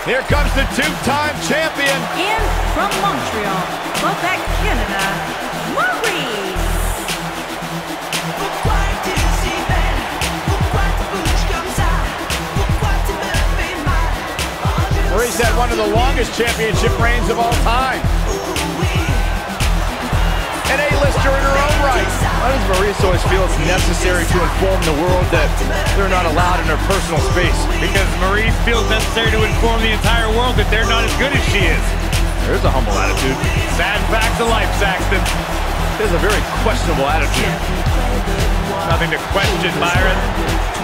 Here comes the two-time champion. And from Montreal, Quebec, Canada, Maryse. Maryse had one of the longest championship reigns of all time. An A-lister in her own right. Why does Maryse always feel it's necessary to inform the world that they're not allowed in her personal space? Because Maryse feels necessary to inform the entire world that they're not as good as she is. There's a humble attitude. Sad facts of life, Saxton. There's a very questionable attitude. Nothing to question, Byron.